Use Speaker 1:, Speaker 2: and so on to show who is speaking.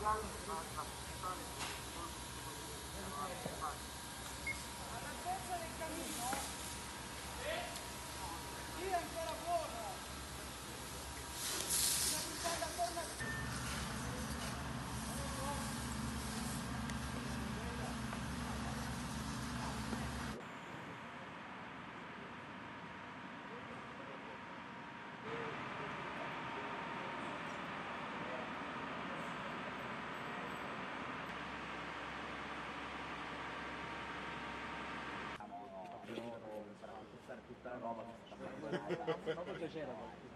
Speaker 1: All'altezza del camino? Sì, è ancora buono. Una puntata attorno.
Speaker 2: Tutta la roba che sta facendo.